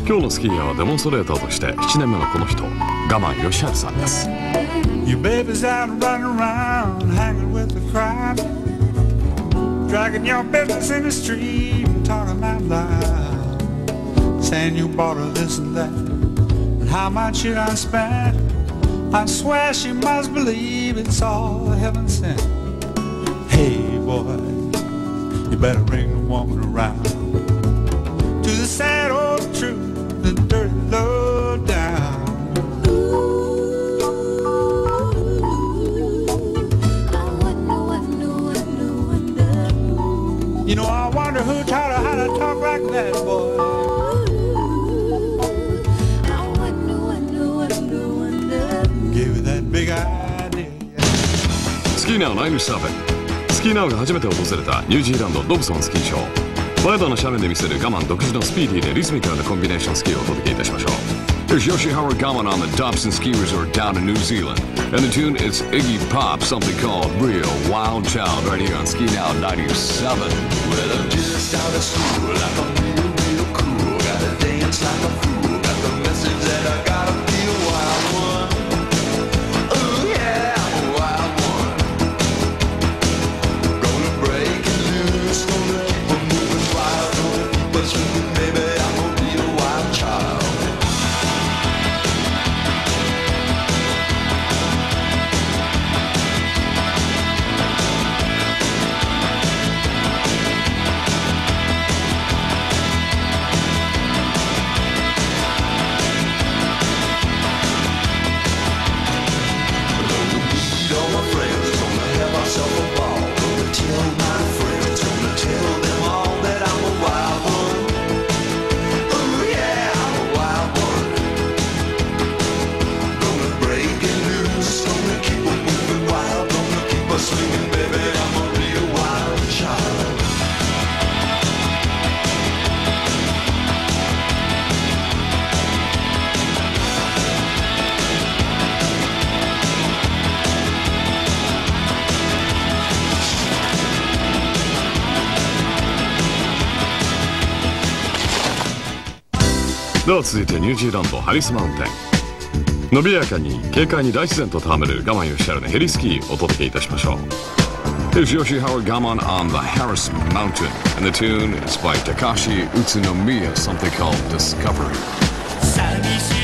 今日のスキーヤーはデモンストレーターとして7年目のこの人、我慢義晴さんです。 Your baby's out running around, hanging with the crowd, dragging your business in the street and talking out loud, saying you bought her this and that, and how much should I spend? I swear she must believe it's all heaven sent. Hey boy, you better bring the woman around to the sad old truth, the dirty low down. You know, I wonder who taught her how to talk like that, boy. Give her that big idea. スキーナウ97。スキーナウが初めて訪れたニュージーランドドブソンスキー場。ワイドな斜面で見せる我慢独自のスピーディーでリズミカルなコンビネーションスキーをお届けいたしましょう。Here's Yoshihara Gaman on the Dobson Ski Resort down in New Zealand. And the tune is Iggy Pop, something called Real Wild Child, right here on Ski Now 97. Well, I'm just out of school, like I'm real, real cool. Gotta dance like a fool, got the message that I gotta be a wild one. Oh yeah, I'm a wild one. Gonna break it loose, gonna keep on moving wild, gonna keep us moving, baby, I'm gonna be a wild child. Swinging, baby, I'm a real wild child. では続いてニュージーランドハリスマウンテン。伸びやかに軽快に大自然と戯れる我慢義晴のヘリスキーをお届けいたしましょう。Here's Yoshihara Gaman on the Harris Mountain, and the tune is by Takashi Utsunomiya, something called Discovery.